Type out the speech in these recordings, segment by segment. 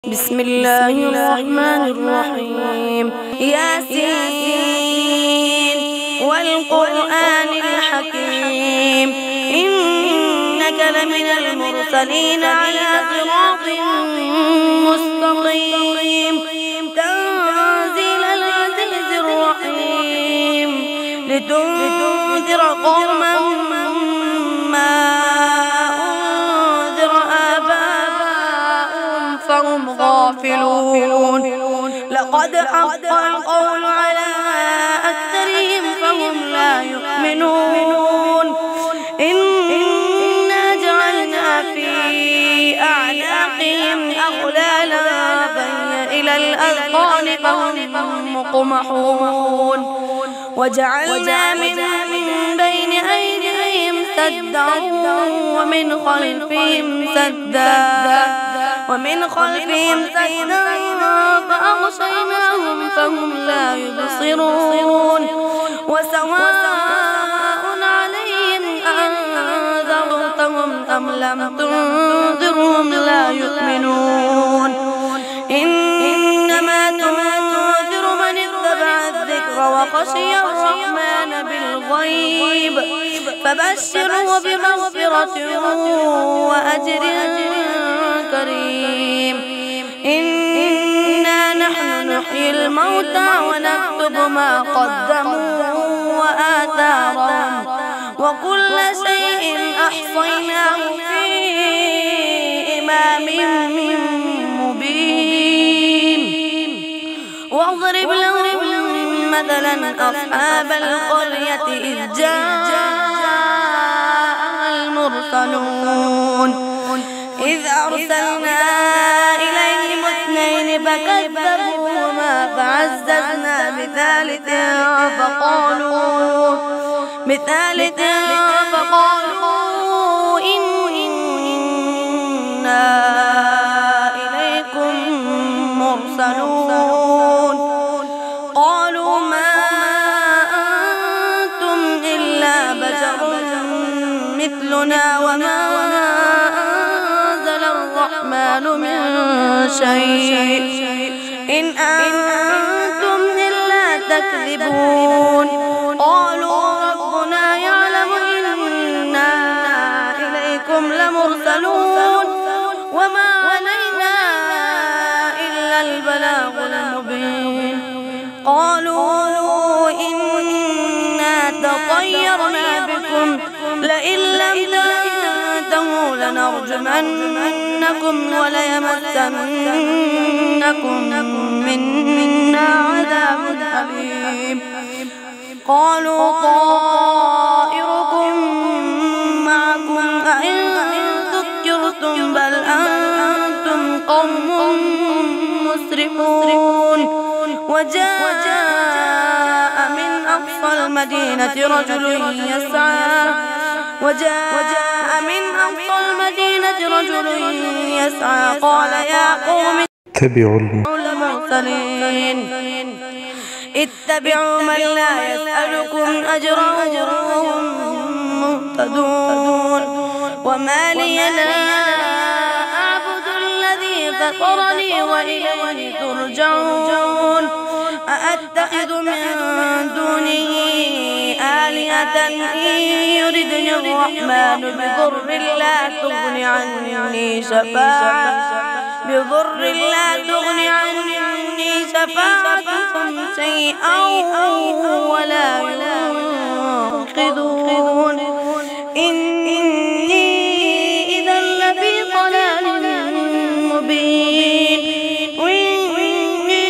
بسم الله الرحمن الرحيم. ياسين والقرآن الحكيم إنك لمن المرسلين على صراط مستقيم تنزيل العزيز الرحيم لتنذر قوما ما أنذر آباؤهم فهم غافلون. لقد حق القول على أكثرهم فهم لا يؤمنون. إنا جعلنا في أعناقهم أغلالا فهي إلى الأذقان فهم مقمحون. وجعلنا من بين أيديهم سدا ومن خلفهم سدا فأغشيناهم فهم لا يبصرون. وسواء عليهم أنذرتهم أم لم تنذرهم لا يؤمنون. إنما تنذر من اتبع الذكر وخشي الرحمن بالغيب فبشره بمغفرة وأجر كريم. إنا نحن نحيي الموتى ونكتب ما قدموا وآثارهم وكل شيء أحصيناه في إمام مبين. واضرب لهم مثلا أصحاب القرية إذ جاءها المرسلون إذ أرسلنا إليهم اثنين فكذبوهما فعززنا بثالث فقالوا إنا إليكم مرسلون. قالوا ما أنتم إلا بشر مثلنا وما أنزل الرحمن من شيء إن أنتم إلا تكذبون. قالوا ربنا يعلم إنا إليكم لمرسلون وما علينا إلا البلاغ المبين. قالوا إنا تطيرنا بكم لئن لم تنتهوا لنرجمنكم وليمسنكم منا عذاب أليم. قالوا طائركم معكم أئن ذكرتم بل أنتم قوم مسرفون. وجاء من أقصى المدينة رجل يسعى قال يا قوم اتبعوا من لا يسألكم أجرا وهم مهتدون. وما لي لا أعبد الذي فطرني وإليه ترجعون. أأتخذ من دونه آلهة إن يردني الرحمن بضر لا تغني عني شفاعتهم شيئا ولا ينقذون. إني إذا لفي ضلال مبين. وإني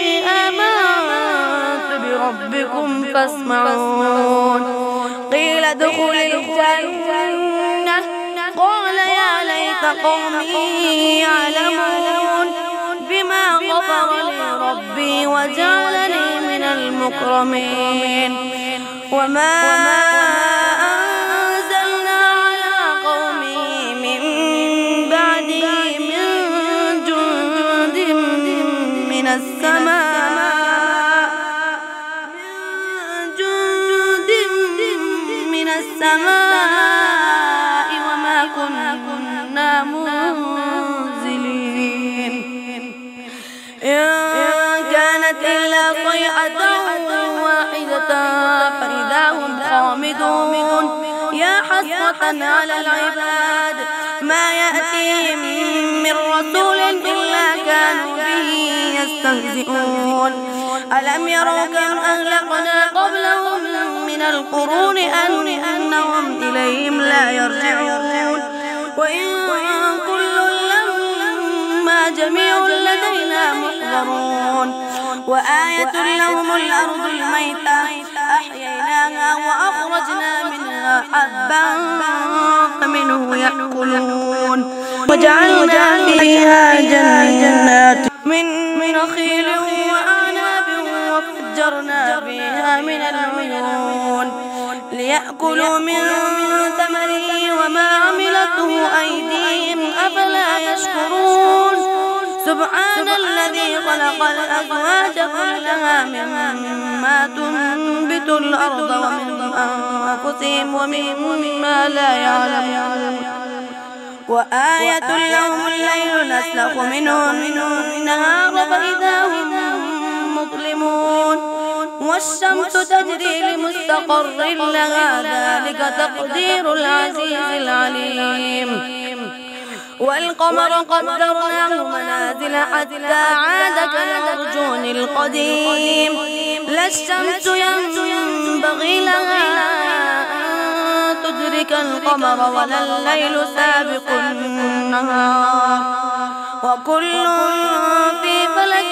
آمنت بربكم فاسمعون. قيل ادخل الجنة قال يا ليت قومي يعلمون بما غفر لي ربي وجعلني من المكرمين. وما أنزلنا على قومه من بعده من جند من السماء وما كنا منزلين. إن كانت إلا صيحة واحدة فإذا هم خامدون يا حسرة على العباد ما يأتيهم من رسول إلا كانوا به يستهزئون ألم يروا كم أهلكنا قبلهم من القرون أنهم إليهم لا يرجعون وإن كل لما جميع لدينا محضرون وآية لهم الأرض الميتة أحييناها وأخرجنا منها حبا فمنه يأكلون وجعلنا فيها جنات من نخيل وأعناب وفجرنا فيها من العيون ليأكلوا من ثمره وما عملته أيديهم أفلا يشكرون سبحان الذي خلق الأزواج كلها مما تنبت الأرض ومن أنفسهم ومما لا يعلمون وآية لهم الليل نسلخ منه النهار فإذا هم مظلمون والشمس تجري لمستقر لها ذلك تقدير العزيز العليم والقمر قدرناه منازل حتى عاد كالعرجون القديم لا الشمس ينبغي لها أن تدرك القمر ولا الليل سابق النهار وكل في فلك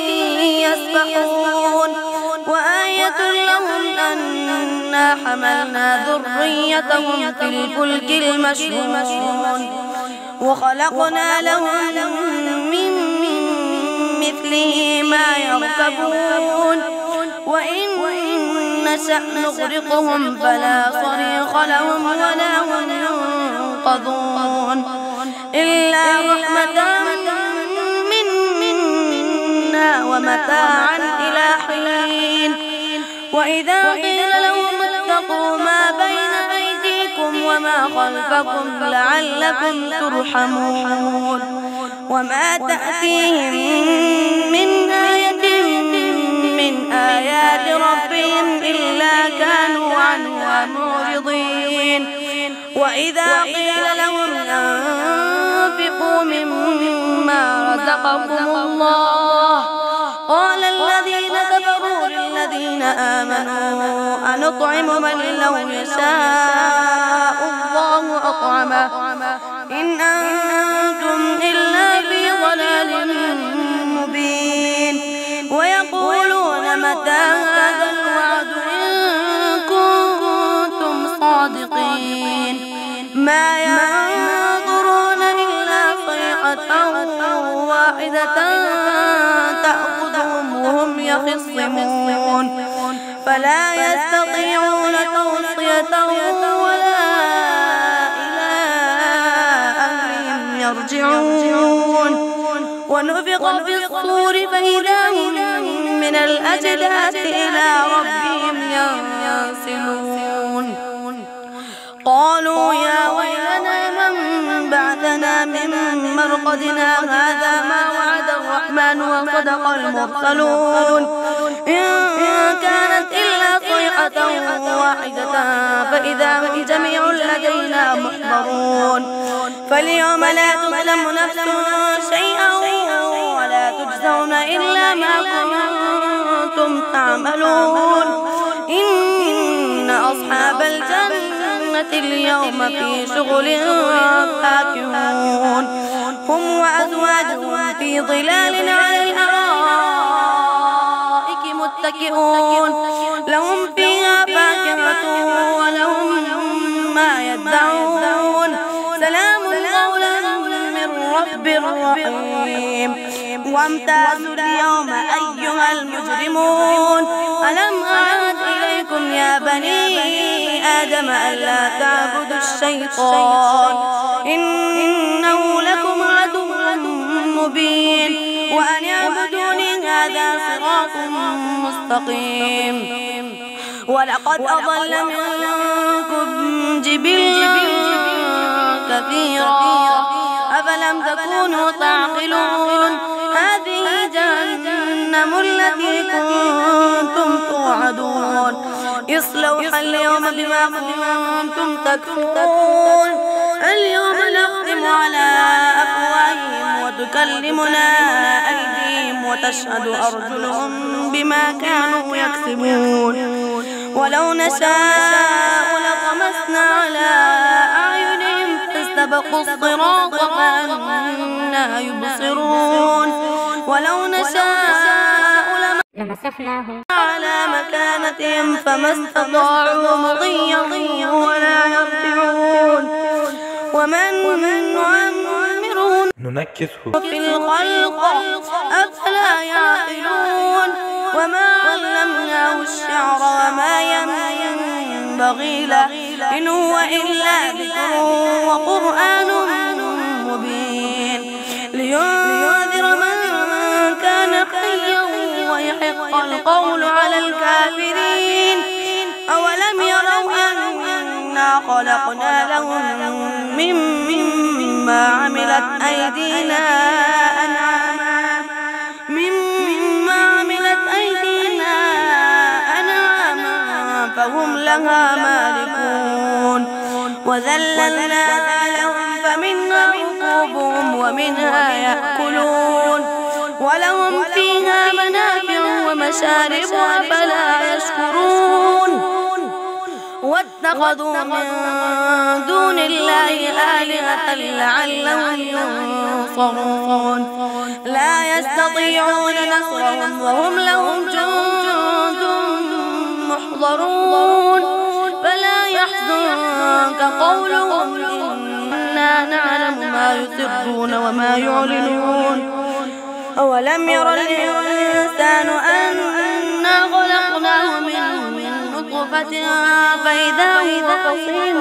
يسبحون وآية لهم أنا حملنا ذريتهم في الفلك المشحون وخلقنا لهم من مثله ما يركبون وإن نشأ نغرقهم فلا صريخ لهم ولا هم ينقذون إلا رحمة منا ومتاعا إلى حين وإذا قيل لهم اتقوا ما بين أيديكم وما خلفكم لعلكم ترحمون وما تأتيهم من آية من آيات ربهم إلا كانوا عنها معرضين وإذا قيل لهم أنفقوا مما رزقكم الله قال الذين كفروا للذين آمنوا أنطعم من لو يشاء الله أطعمه إن أنتم إلا في ضلال مبين ويقولون متى هذا الوعد إن كنتم صادقين ما ينظرون إلا صيحة واحدة تأخذهم وهم يخصمون فلا يستطيعون توصية ولا إلى أهلهم يرجعون ونفخ في الصور فإذا هم من الأجداث إلى ربهم ينسلون قالوا يا ويلنا من بعثنا من مرقدنا هذا ما وعد الرحمن وصدق المرسلون إن كانت إلا صيحة واحدة فإذا هم جميع لدينا محضرون فاليوم لا تظلم نفس شيئا ولا تجزون إلا ما كنتم تعملون إن أصحاب الجنة اليوم في شغل فاكهون هم وأزواجهم في ظلال على الأرائك متكئون لهم فيها فاكهة ولهم ما يدعون سلام قولا من رب رحيم وامتازوا اليوم أيها المجرمون ألم أعهد إليكم يا بني آدم ألا تعبدوا الشيطان إنه لكم عدو مبين وأن اعبدوني هذا صراط مستقيم ولقد أضل منكم جبلا كثيرا أفلم تكونوا تعقلون هذه التي كنتم توعدون اصلوها اليوم بما كنتم تكفرون اليوم نختم على أفواههم وتكلمنا أيديهم وتشهد أرجلهم بما كانوا يكسبون ولو نشاء لطمسنا على أعينهم فاستبقوا الصراط فأنى يبصرون ولو نشاء لمسخناهم على مكانتهم فما استطاعوا مضيا ولا يرجعون ومن نعمره ننكسه في الخلق أفلا يعقلون وما علمناه الشعر وما ينبغي له إن هو إلا ذكر وقرآن مبين لينذر من كان حيا ويحق القول على الكافرين أولم يروا أنا خلقنا لهم مما عملت أيدينا أنعاما فهم لها مالكون وذللناها لهم فمنها ركوبهم ومنها يأكلون ولهم فيها منافع ومشارب أفلا يشكرون واتخذوا من دون الله آلهة لعلهم ينصرون لا يستطيعون نصرهم وهم لهم جند محضرون فلا يحزنك قولهم إنا نعلم ما يسرون وما يعلنون أولم ير الإنسان أنا خلقناه من نطفة فإذا هو خصيم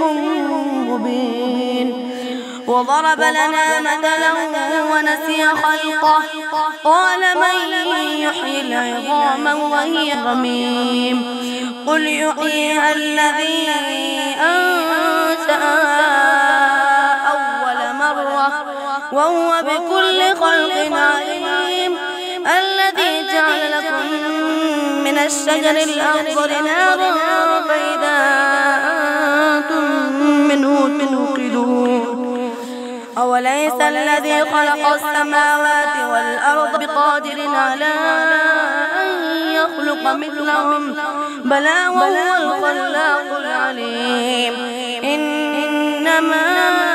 مبين وضرب لنا مثلا ونسي خلقه قال من يحيي العظام وهي رميم قل يحييها الذي أنشأها أول مرة وهو بكل خلق عليم الذي جعل لكم من الشجر الأخضر نارا فإذا أنتم منه توقدون أوليس الذي خلق السماوات والأرض بقادر على أن يخلق مثلهم بلى وهو الخلاق العليم إنما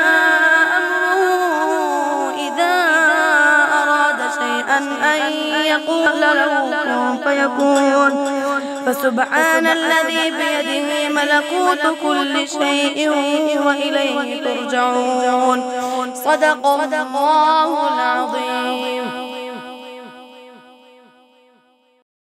أمره إذا أراد شيئا أن يقول له كن فيكون فسبحان الذي بيده ملكوت كل شيء وإليه ترجعون صدق الله العظيم.